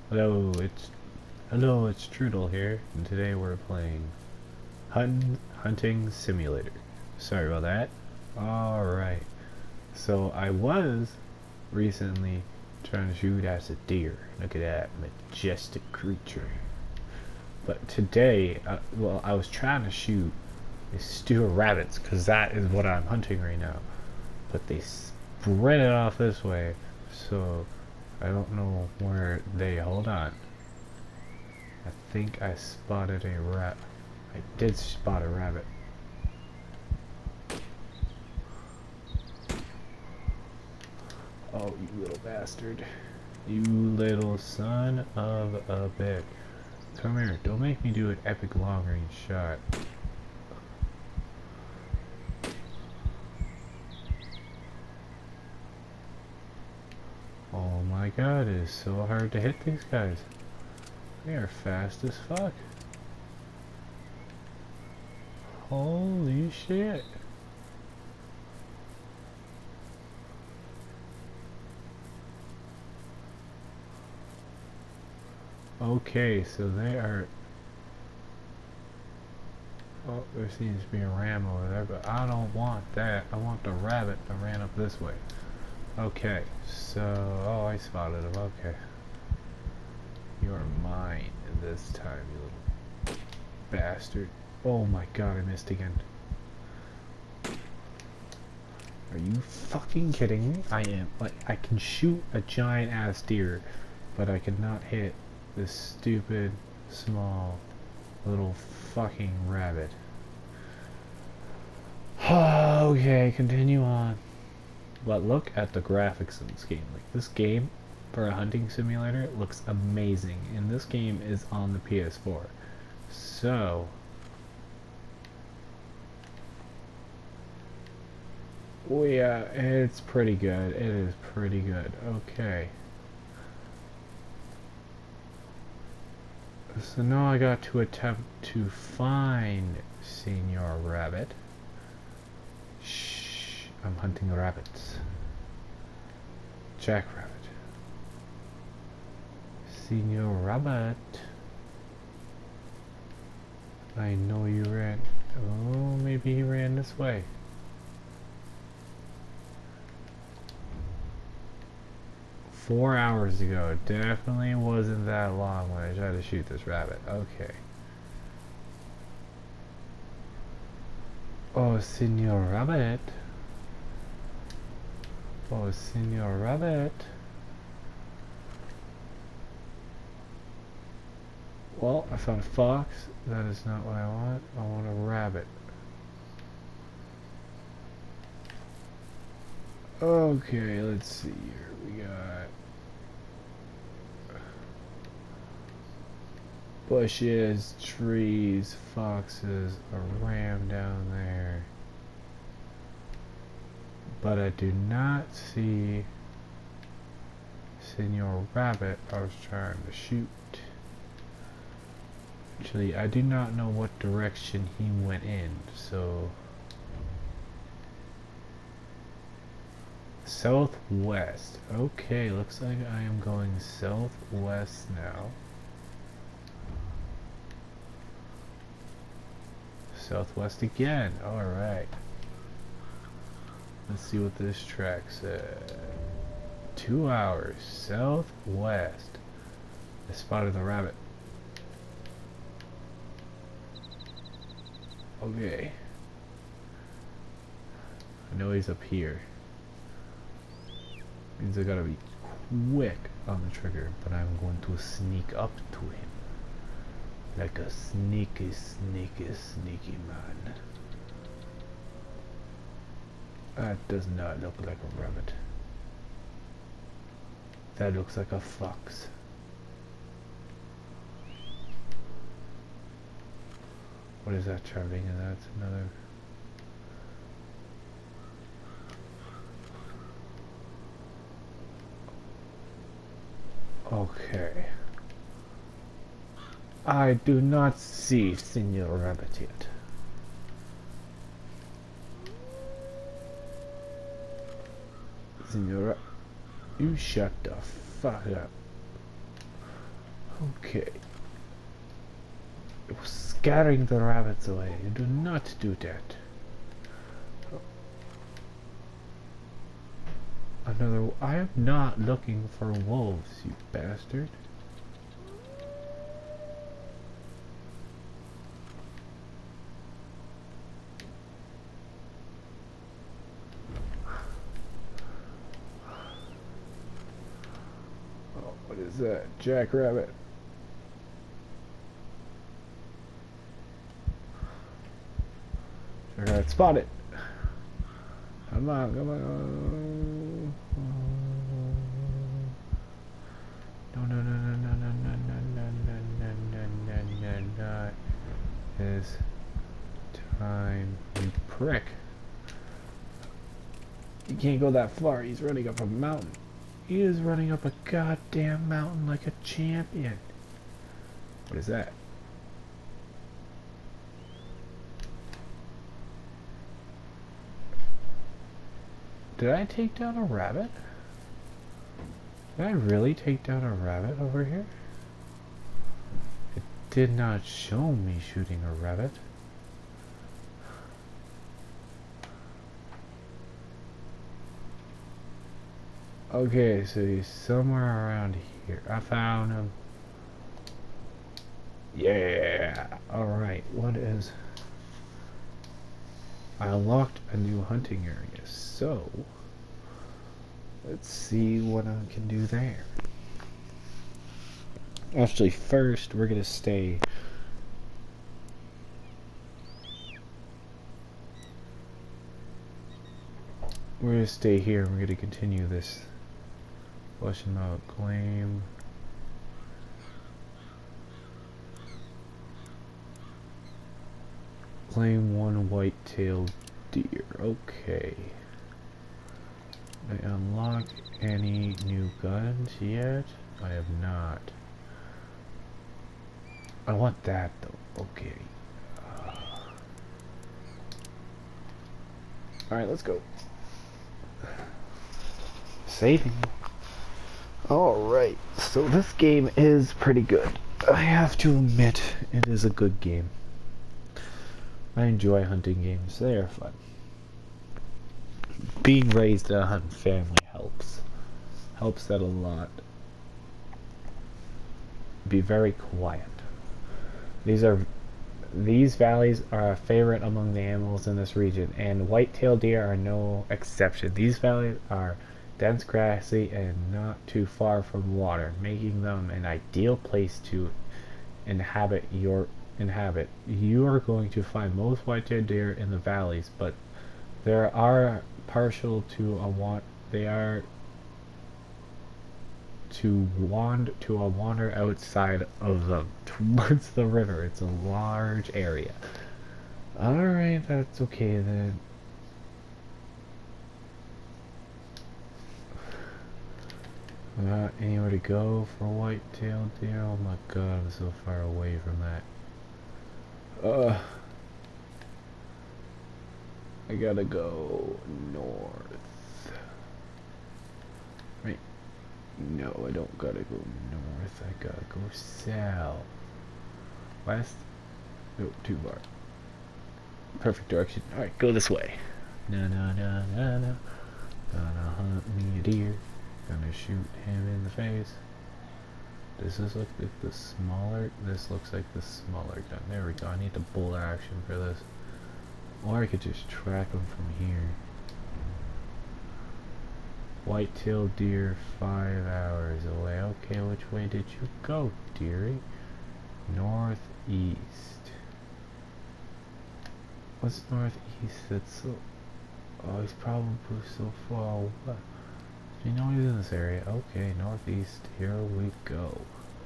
Hello, it's Trudel here, and today we're playing Hunting Simulator. Sorry about that. Alright, so I was recently trying to shoot at a deer. Look at that majestic creature. But today, well, I was trying to shoot these stupid rabbits, because that is what I'm hunting right now. But they spread it off this way, so I don't know where they... Hold on. I think I spotted a rat. I did spot a rabbit. Oh, you little bastard. You little son of a bitch. Come here. Don't make me do an epic long range shot. Oh my god, it is so hard to hit these guys. They are fast as fuck. Holy shit. Okay, so they are... Oh, there seems to be a ram over there, but I don't want that. I want the rabbit that ran up this way. Okay, so... Oh, I spotted him. Okay. You are mine this time, you little bastard. Oh my god, I missed again. Are you fucking kidding me? I am. Like, I can shoot a giant ass deer, but I cannot hit this stupid, small, little fucking rabbit. Okay, continue on. But look at the graphics in this game. Like, this game, for a hunting simulator, looks amazing. And this game is on the PS4. So... oh yeah, it's pretty good. It is pretty good. Okay. So now I got to attempt to find Senior Rabbit. Shh, I'm hunting rabbits. Jackrabbit. Senior Rabbit. I know you ran. Oh, maybe he ran this way. Four hours ago. It definitely wasn't that long when I tried to shoot this rabbit. Okay. Oh, Senor Rabbit. Oh, Senor Rabbit. Well, I found a fox. That is not what I want. I want a rabbit. Okay, let's see here. We got bushes, trees, foxes, a ram down there. But I do not see Senor Rabbit I was trying to shoot. Actually, I do not know what direction he went in, so... Southwest. Okay, looks like I am going southwest now. Southwest again. Alright. Let's see what this track says. 2 hours southwest. I spotted the rabbit. Okay. I know he's up here. Means I gotta be quick on the trigger, but I'm going to sneak up to him. Like a sneaky, sneaky, sneaky man. That does not look like a rabbit. That looks like a fox. What is that traveling? And that's another... Okay. I do not see Senor Rabbit yet. Senor, you shut the fuck up. Okay. Scattering the rabbits away. Do not do that. Another. I am not looking for wolves, you bastard. Oh, what is that? Jackrabbit. Jackrabbit spotted. Come on, come on. No, no, no, no, no, no, no, no, no, no, no, no, no, no. It's time, you prick. You can't go that far. He's running up a mountain. He is running up a goddamn mountain like a champion. What is that? Did I take down a rabbit? Did I really take down a rabbit over here? It did not show me shooting a rabbit. Okay, so he's somewhere around here. I found him. Yeah! Alright, what is... I unlocked a new hunting area, so... let's see what I can do there. Actually, first, we're gonna stay... we're gonna stay here, and we're gonna continue this. Flushing out, claim... claim one white-tailed deer. Okay. I unlocked any new guns yet? I have not. I want that though. Okay. Alright, let's go. Saving. Alright, so this game is pretty good. I have to admit, it is a good game. I enjoy hunting games. They are fun. Being raised in a hunting family helps. Helps that a lot. Be very quiet. These valleys are a favorite among the animals in this region, and white-tailed deer are no exception. These valleys are dense, grassy, and not too far from water, making them an ideal place to inhabit. You are going to find most white-tailed deer in the valleys, but there are partial to a wander outside of them towards the river. It's a large area. Alright, that's okay then. Not anywhere to go for white-tailed deer. Oh my god, I'm so far away from that. I gotta go north. Right. No, I don't gotta go north. I gotta go south. West? No, too far. Perfect direction. Alright, go this way. No, no, no, no, no. Gonna hunt me a deer. Gonna shoot him in the face. Does this look like the smaller? This looks like the smaller gun. There we go. I need the bolt action for this. Or I could just track them from here. White-tailed deer 5 hours away. Okay, which way did you go, dearie? Northeast. What's northeast? That's so... oh, he's probably so far away. Do you know he's in this area? Okay, northeast. Here we go.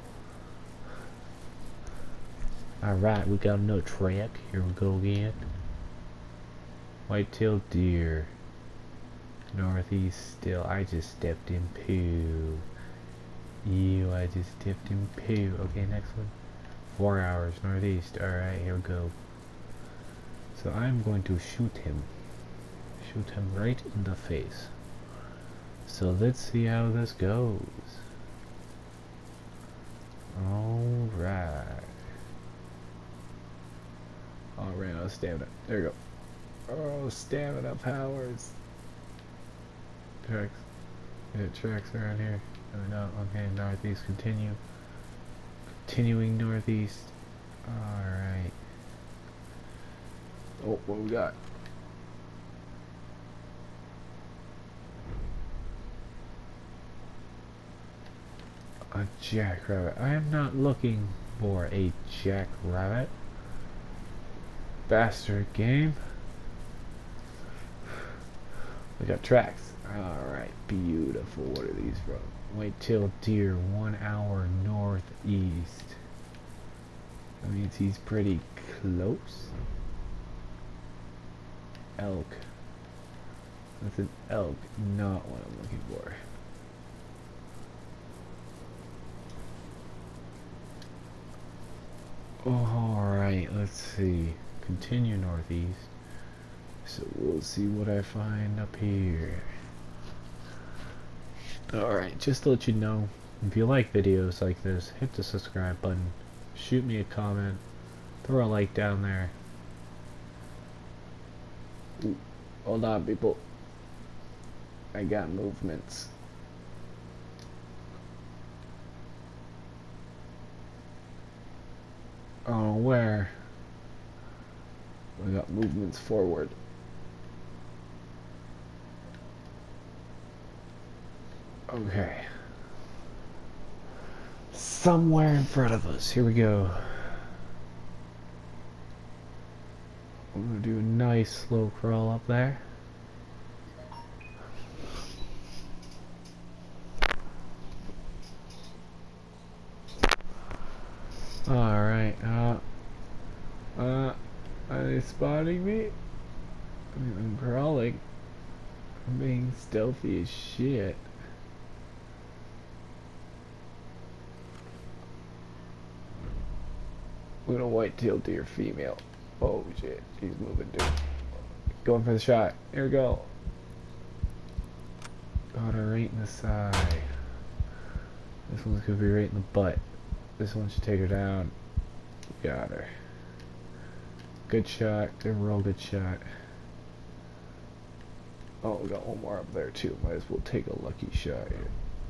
Alright, we got another track. Here we go again. White-tailed deer. Northeast still. I just stepped in poo. Ew, I just stepped in poo. Okay, next one. 4 hours northeast. Alright, here we go. So I'm going to shoot him. Shoot him right in the face. So let's see how this goes. stamina. There you go. Oh, stamina powers. Tracks. Yeah, tracks around here. Oh no, okay, northeast, continue. Continuing northeast. Alright. Oh, what we got? A jackrabbit. I am not looking for a jackrabbit. Bastard game. We got tracks. Alright, beautiful. What are these from? White-tailed deer, 1 hour northeast. That means he's pretty close. Elk. That's an elk, not what I'm looking for. Alright, let's see. Continue northeast. So we'll see what I find up here. Alright, just to let you know, if you like videos like this, hit the subscribe button, shoot me a comment, throw a like down there. Ooh, hold on, people. I got movements. Oh, where? We got movements forward. Okay. Somewhere in front of us. Here we go. I'm gonna do a nice slow crawl up there. Alright, are they spotting me? I mean, I'm crawling. I'm being stealthy as shit. Look at a white-tailed deer female. Oh shit, she's moving, dude. Going for the shot. Here we go. Got her right in the side. This one's gonna be right in the butt. This one should take her down. Got her. Good shot. Good roll. Good shot. Oh, we got one more up there too. Might as well take a lucky shot here.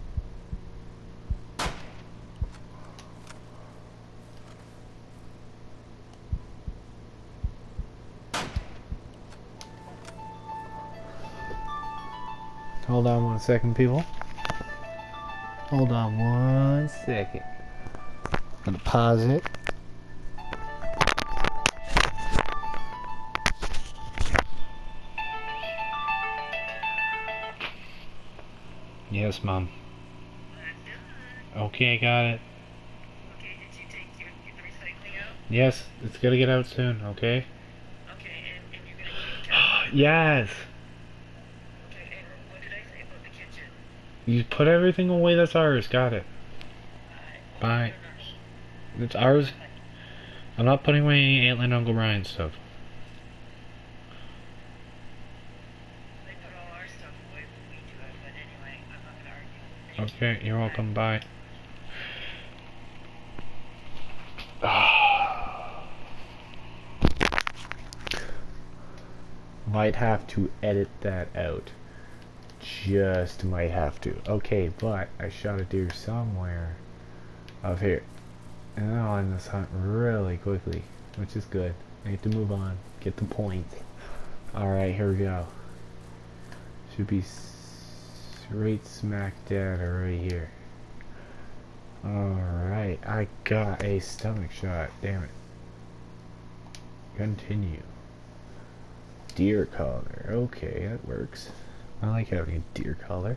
Hold on 1 second, people. Hold on 1 second. I'm gonna pause it. Yes, Mom. Okay, got it. Okay, did you get the recycling out? Yes, it's gonna get out soon, okay? Okay, and you're gonna keep track? Yes! Okay, and what did I say about the kitchen? You put everything away that's ours, got it. Bye. It's ours. I'm not putting away any Aunt Lynn and Uncle Ryan stuff. They put all our stuff away, but we do it. But anyway, I'm not gonna argue. Okay, you're welcome, bye. Might have to edit that out. Just might have to. Okay, but I shot a deer somewhere up here. And I'll end this hunt really quickly, which is good. I need to move on, get the point. Alright, here we go. Should be right smack dab right here. Alright, I got a stomach shot, damn it. Continue. Deer collar, okay, that works. I like having a deer collar.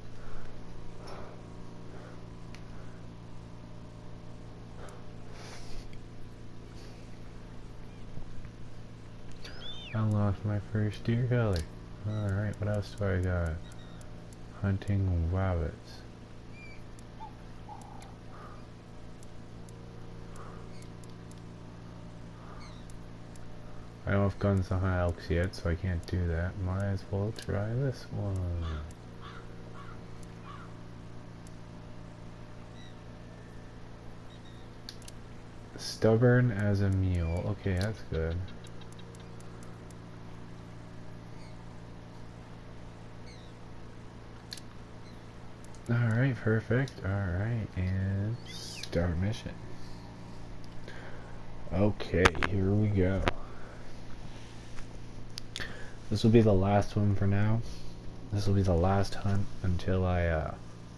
I lost my first deer collar. Alright, what else do I got? Hunting rabbits. I don't have guns to hunt elks yet, so I can't do that. Might as well try this one. Stubborn as a mule. Okay, that's good. Alright, perfect. Alright, and start mission. Okay, here we go. This will be the last one for now. This will be the last hunt until I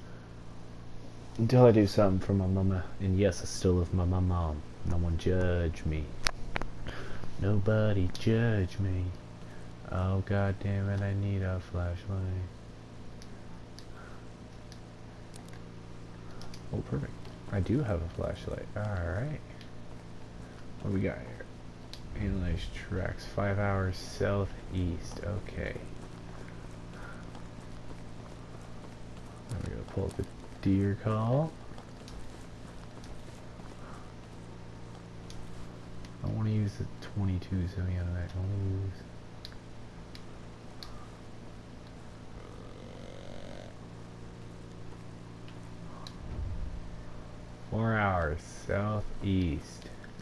do something for my mama. And yes, I still live with my mom. No one judge me. Nobody judge me. Oh god damn it, I need a flashlight. Oh perfect. I do have a flashlight. Alright. What do we got here? Analyze tracks 5 hours southeast. Okay. Now we're gonna pull up the deer call. I want to use the 22 semi-automatic. I want to use 4 hours southeast.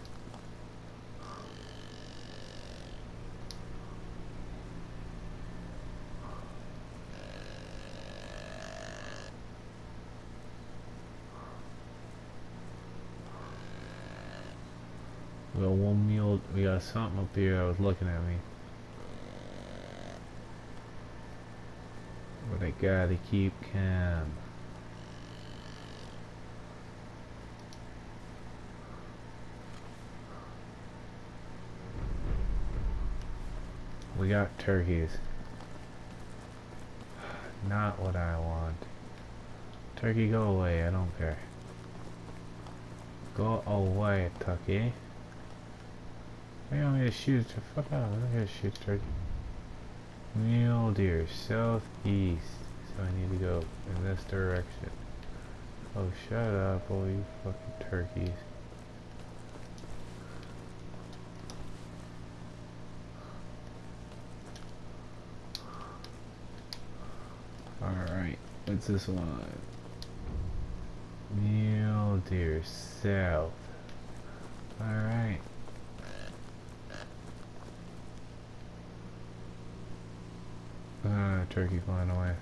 We got one mule. We got something up here that was looking at me. But I gotta keep calm. We got turkeys. Not what I want. Turkey, go away. I don't care. Go away, turkey. Why you want me to shoot? Fuck out. I'm not gonna shoot turkey. Mule deer, southeast. So I need to go in this direction. Oh, shut up, all you fucking turkeys. Alright, what's this one? Mule deer, south. Alright. Turkey flying away.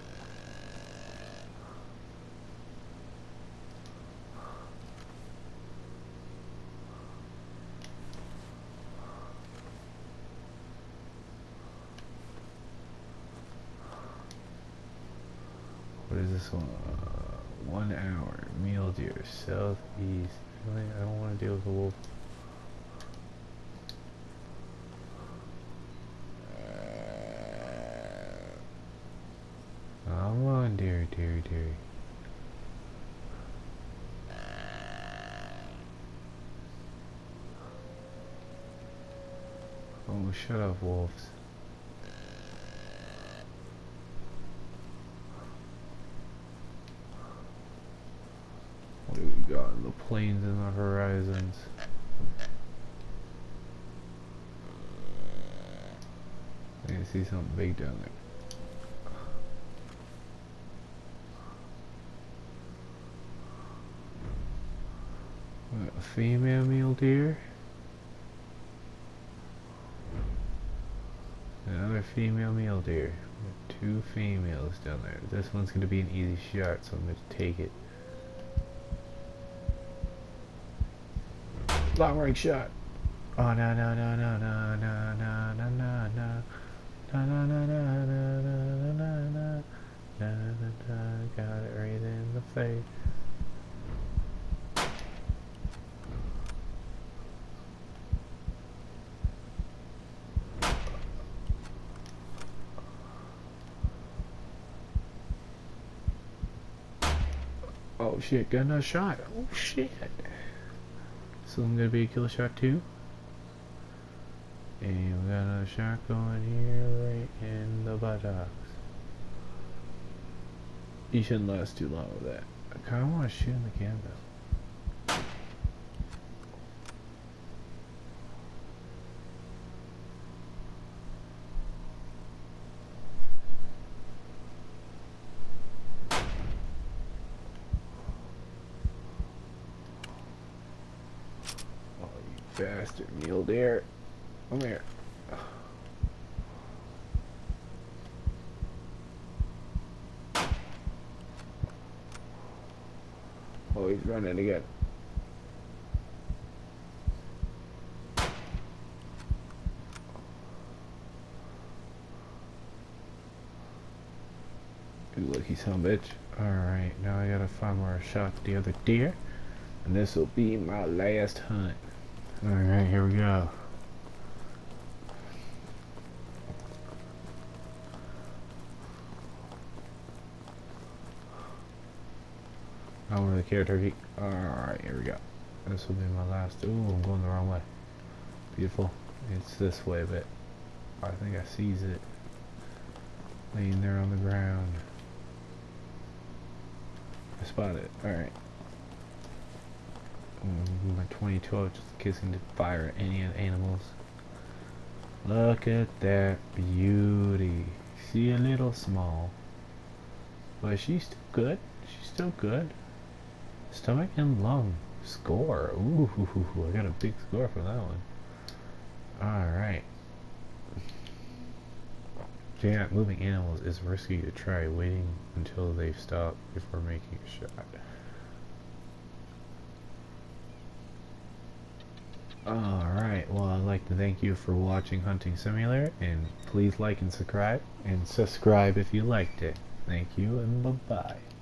What is this one? 1 hour. Mule deer, southeast. Really? I don't want to deal with a wolf. Come on, dear, dear, dear. Oh, shut up, wolves. What do we got? The plains and the horizons. I can see something big down there. What, a female mule deer? Another female mule deer. 2 females down there. This one's gonna be an easy shot, so I'm gonna take it. Long range shot. Oh no no no no no no no no no no no no no no no no no. Got it right in the face. Oh shit, got another shot. Oh shit. So I'm gonna be a kill shot too. And we got another shot going here right in the buttocks. You shouldn't last too long with that. I kinda wanna shoot in the cam though. Oh, you bastard mule deer. Come here. Oh, he's running again. You lucky son of a bitch. Alright, now I gotta find where I shot the other deer. And this will be my last hunt. Alright, here we go. I don't really care, turkey. Alright, here we go. This will be my last. Ooh, I'm going the wrong way. Beautiful. It's this way, but I think I sees it. Laying there on the ground. I spot it. Alright. My 22 just in case I can fire at any animals. Look at that beauty. See, a little small. But she's still good. She's still good. Stomach and lung. Score. Ooh, I got a big score for that one. Alright. Yeah, moving animals is risky to try. Waiting until they've stopped before making a shot. Alright, well, I'd like to thank you for watching Hunting Simulator, and please like and subscribe if you liked it. Thank you, and bye-bye.